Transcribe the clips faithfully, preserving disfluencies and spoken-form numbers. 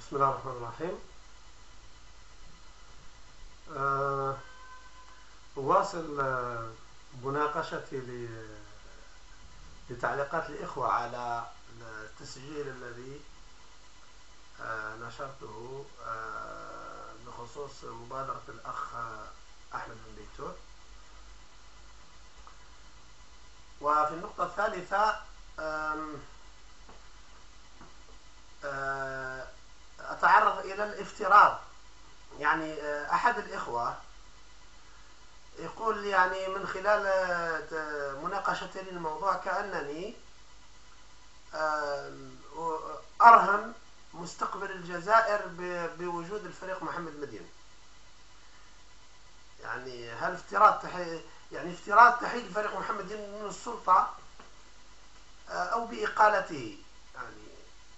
بسم الله الرحمن الرحيم. أه أواصل أه مناقشتي لتعليقات الإخوة على التسجيل الذي أه نشرته أه بخصوص مبادرة الأخ أحمد بن بيتوت. وفي النقطة الثالثة أه أتعرض إلى الافتراض. يعني أحد الإخوة يقول يعني من خلال مناقشتي للموضوع كأنني أرهن مستقبل الجزائر بوجود الفريق محمد مدين. يعني هل افتراض تحي... يعني افتراض تحييد الفريق محمد مدين من السلطة أو بإقالته. يعني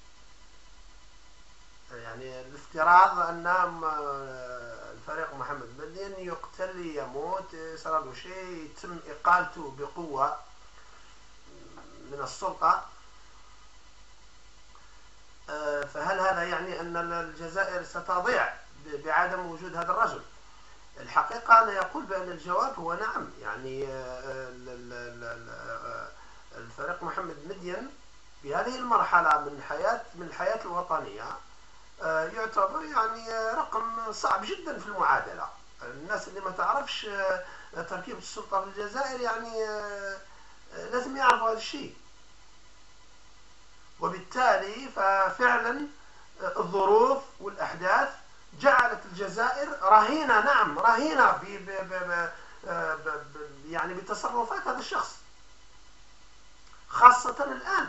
يعني الافتراض أن الفريق محمد مدين يقتل يموت يصير له شيء يتم إقالته بقوة من السلطة. فهل هذا يعني أن الجزائر ستضيع بعدم وجود هذا الرجل؟ الحقيقة أنا يقول بأن الجواب هو نعم. يعني الفريق محمد مدين بهذه المرحلة من حياة من الحياة الوطنية يعتبر يعني رقم صعب جدا في المعادلة. الناس اللي ما تعرفش تركيبة السلطة في الجزائر يعني لازم يعرفوا هذا الشيء. وبالتالي ففعلا الظروف والأحداث جعلت الجزائر رهينة، نعم رهينة ب ب ب ب يعني بتصرفات هذا الشخص، خاصة الآن،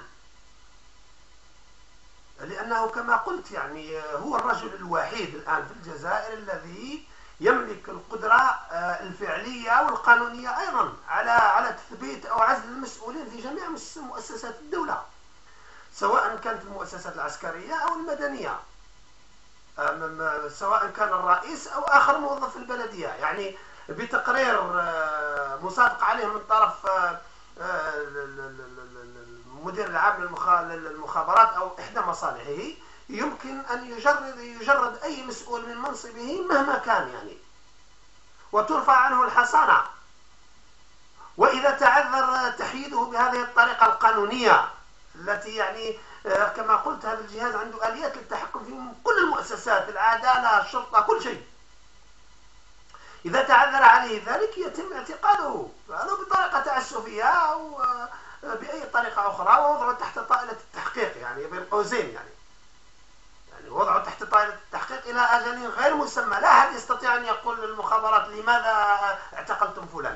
لأنه كما قلت يعني هو الرجل الوحيد الآن في الجزائر الذي يملك القدرة الفعلية والقانونية أيضا على على تثبيت أو عزل المسؤولين في جميع مؤسسات الدولة، سواء كانت المؤسسات العسكرية أو المدنية، سواء كان الرئيس أو آخر موظف في البلدية. يعني بتقرير مسابق عليه من طرف المدير العام للمخابرات أو إحدى مصالحه يمكن أن يجرد يجرد أي مسؤول من منصبه مهما كان يعني، وترفع عنه الحصانة. وإذا تعذر تحييده بهذه الطريقة القانونية التي يعني كما قلت هذا الجهاز عنده آليات للتحكم في كل المؤسسات، العدالة، الشرطة، كل شيء، إذا تعذر عليه ذلك يتم اعتقاله ولو بطريقة تعسفية أو بأي طريقة أخرى ووضعه تحت طائلة التحقيق، يعني بين قوسين، يعني يعني وضعه تحت طائلة التحقيق إلى أجل غير مسمى. لا أحد يستطيع أن يقول للمخابرات لماذا اعتقلتم فلان،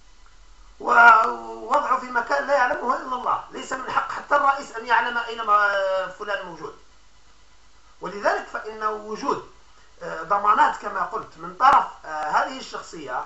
ووضعه في مكان لا يعلمه إلا الله. ليس من حق حتى الرئيس أن يعلم أين فلان موجود. ولذلك فإن وجود ضمانات كما قلت من طرف هذه الشخصية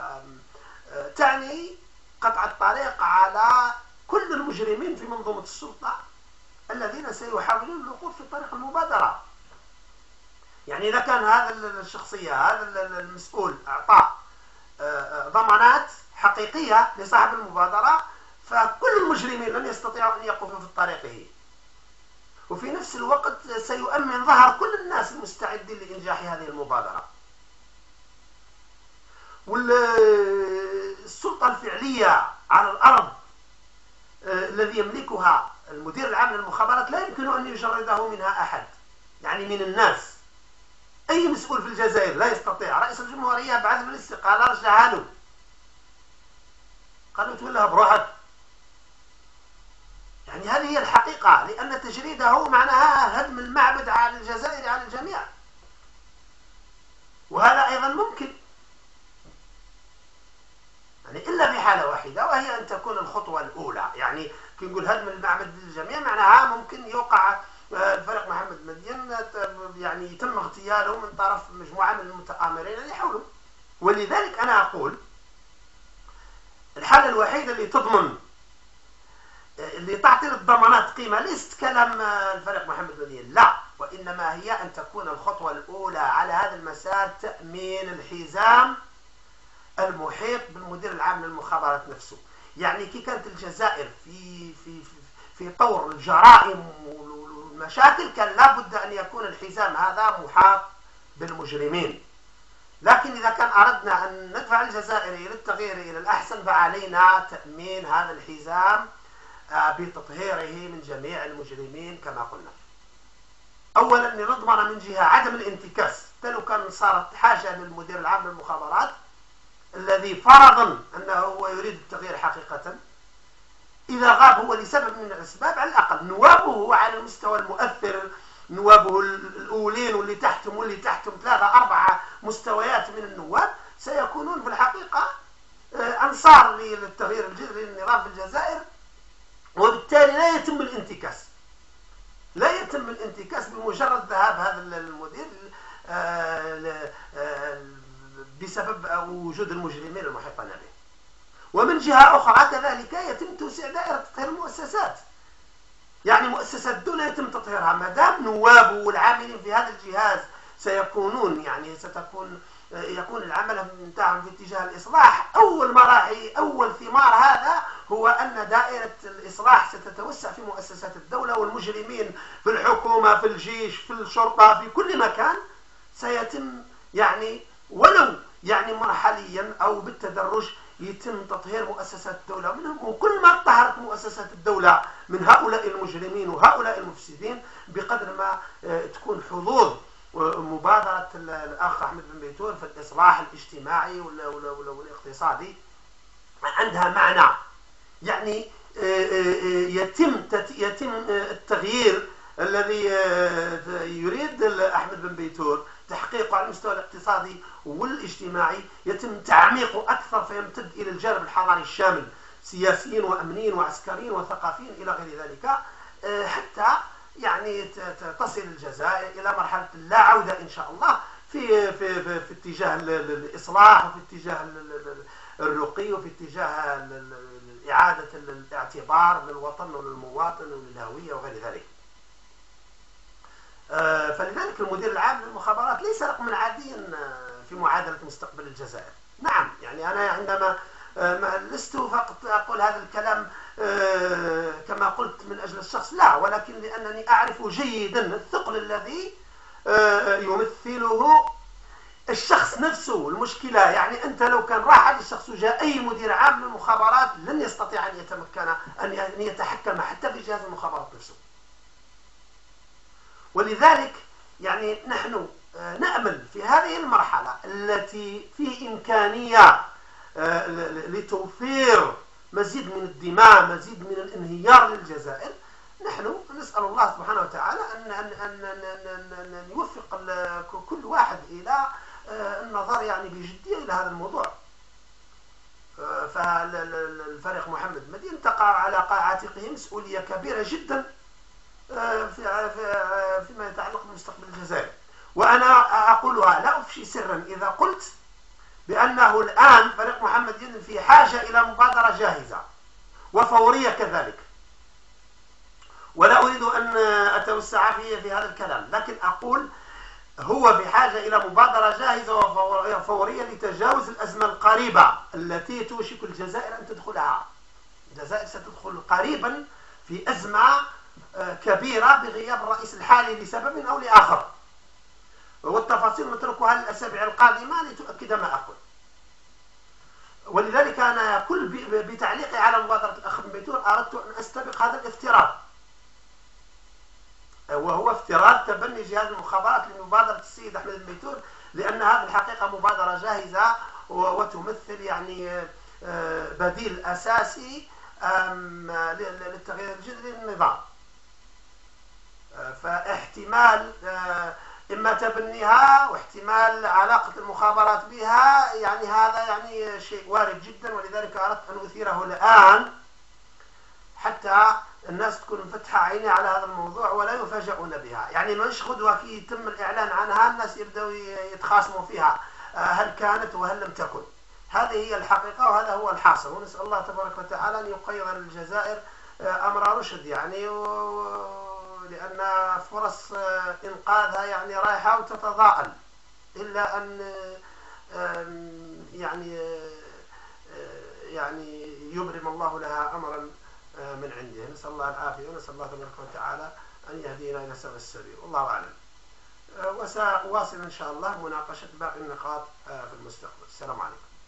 تعني قطع الطريق على كل المجرمين في منظومة السلطة الذين سيحاولون الوقوف في طريق المبادرة. يعني إذا كان هذا الشخصية هذا المسؤول أعطى ضمانات حقيقية لصاحب المبادرة، فكل المجرمين لن يستطيعوا أن يقفوا في طريقه، وفي نفس الوقت سيؤمن ظهر كل الناس المستعدين لإنجاح هذه المبادرة. والسلطة الفعلية على الأرض الذي يملكها المدير العام للمخابرات لا يمكن أن يجرده منها أحد، يعني من الناس. أي مسؤول في الجزائر لا يستطيع. رئيس الجمهورية بعث بالاستقالة رجعها له، قالوا تولها بروحك. يعني هذه هي الحقيقة، لأن تجريده معناها هدم المعبد على الجزائر على الجميع، وهذا أيضا ممكن، يعني إلا في حالة واحدة، وهي أن تكون الخطوة الأولى. يعني كي نقول هدم المعبد للجميع معناها ممكن يوقع الفريق محمد مدين يعني يتم اغتياله من طرف مجموعة من المتآمرين اللي حوله. ولذلك أنا أقول الحالة الوحيدة اللي تضمن اللي تعطي الضمانات قيمة ليست كلام الفريق محمد مدين، لا، وإنما هي أن تكون الخطوة الأولى على هذا المسار تأمين الحزام المحيط بالمدير العام للمخابرات نفسه. يعني كي كانت الجزائر في في في طور الجرائم المشاكل كان لابد أن يكون الحزام هذا محاط بالمجرمين. لكن إذا كان أردنا أن ندفع الجزائر إلى التغيير إلى الأحسن فعلينا تأمين هذا الحزام بتطهيره من جميع المجرمين كما قلنا. أولا لنضمن من جهة عدم الانتكاس، لو كان صارت حاجة للمدير العام للمخابرات الذي فرضا أنه هو يريد التغيير حقيقة، إذا غاب هو لسبب من الأسباب على الأقل نوابه على المستوى المؤثر، نوابه الأولين واللي تحتهم واللي تحتهم ثلاثة أربعة مستويات من النواب سيكونون في الحقيقة أنصار للتغيير الجذري للنظام في الجزائر، وبالتالي لا يتم الانتكاس لا يتم الانتكاس بمجرد ذهاب هذا المدير بسبب وجود المجرمين المحيطين به. ومن جهة أخرى كذلك يتم توسيع دائرة تطهير المؤسسات، يعني مؤسسات الدولة يتم تطهيرها ما دام نواب والعاملين في هذا الجهاز سيكونون يعني ستكون يكون العمل نتاعهم في اتجاه الإصلاح. أول مراحل أول ثمار هذا هو أن دائرة الإصلاح ستتوسع في مؤسسات الدولة، والمجرمين في الحكومة في الجيش في الشرطة في كل مكان سيتم يعني ولو يعني مرحليا أو بالتدرج يتم تطهير مؤسسات الدولة منهم. وكل ما طهرت مؤسسات الدولة من هؤلاء المجرمين وهؤلاء المفسدين بقدر ما تكون حظوظ مبادرة الأخ أحمد بن بيتون في الإصلاح الاجتماعي والاقتصادي عندها معنى. يعني يتم يتم التغيير الذي يريد أحمد بن بيتون تحقيقه على المستوى الاقتصادي والاجتماعي يتم تعميقه أكثر فيمتد إلى الجانب الحضاري الشامل، سياسيين وأمنيين وعسكريين وثقافيين إلى غير ذلك، حتى يعني تصل الجزائر إلى مرحلة لا عودة إن شاء الله في في في, في اتجاه الإصلاح وفي اتجاه الرقي وفي اتجاه إعادة الاعتبار للوطن وللمواطن وللهوية وغير ذلك. فلذلك المدير العام للمخابرات ليس رقما عاديا في معادلة مستقبل الجزائر. نعم يعني أنا عندما لست فقط أقول هذا الكلام كما قلت من أجل الشخص، لا، ولكن لأنني أعرف جيدا الثقل الذي يمثله الشخص نفسه. المشكلة يعني أنت لو كان راح هذا الشخص وجاء أي مدير عام للمخابرات لن يستطيع أن يتمكن أن يتحكم حتى في جهاز المخابرات نفسه. ولذلك يعني نحن نأمل في هذه المرحلة التي في إمكانية لتوفير مزيد من الدماء مزيد من الانهيار للجزائر، نحن نسأل الله سبحانه وتعالى أن, أن, أن, أن, أن يوفق كل واحد إلى النظر يعني بجدية إلى هذا الموضوع. فالفريق محمد مدين تقع على عاتقه مسؤولية كبيرة جدا في فيما يتعلق بمستقبل الجزائر. وأنا أقولها لا أفشي سرا إذا قلت بأنه الآن فريق محمد دين في حاجة إلى مبادرة جاهزة وفورية كذلك، ولا أريد أن أتوسع في في هذا الكلام، لكن أقول هو بحاجة إلى مبادرة جاهزة وفورية لتجاوز الأزمة القريبة التي توشك الجزائر أن تدخلها. الجزائر ستدخل قريبا في أزمة كبيرة بغياب الرئيس الحالي لسبب أو لآخر، والتفاصيل نتركها للأسابيع القادمة لتؤكد ما أقول. ولذلك أنا كل بتعليقي على مبادرة الأخ بن بيتون أردت أن أستبق هذا الافتراض، وهو افتراض تبني جهاز المخابرات لمبادرة السيد أحمد بن بيتون، لأن هذه الحقيقة مبادرة جاهزة وتمثل يعني بديل أساسي للتغيير الجذري للنظام. فاحتمال إما تبنيها واحتمال علاقة المخابرات بها يعني هذا يعني شيء وارد جدا، ولذلك أردت أن أثيره الآن حتى الناس تكون مفتحة عيني على هذا الموضوع ولا يفاجئون بها. يعني مش غدوة كي يتم الإعلان عنها الناس يبدأوا يتخاصموا فيها هل كانت وهل لم تكن. هذه هي الحقيقة وهذا هو الحاصل، ونسأل الله تبارك وتعالى أن يقيض للجزائر أمر رشد، يعني لأن فرص إنقاذها يعني رايحة وتتضاءل، إلا أن يعني يعني يبرم الله لها أمرا من عنده. نسأل الله العافية ونسأل الله تبارك وتعالى أن يهدينا إلى سواء السبيل، والله أعلم. وسأواصل إن شاء الله مناقشة باقي النقاط في المستقبل. السلام عليكم.